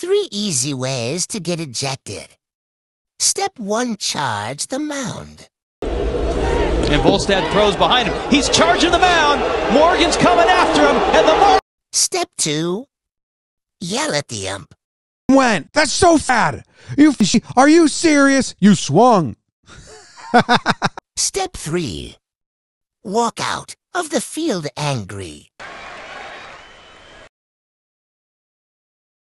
3 easy ways to get ejected. Step 1, charge the mound. And Volstad throws behind him. He's charging the mound. Morgan's coming after him, and the Step 2, yell at the ump. Went. That's so bad. Are you serious? You swung. Step 3, walk out of the field angry.